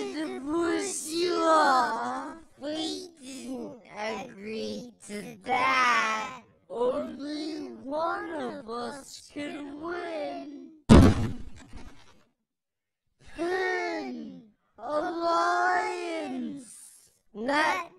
to push you off. We didn't agree to that. Only one of us can win. An alliance. Not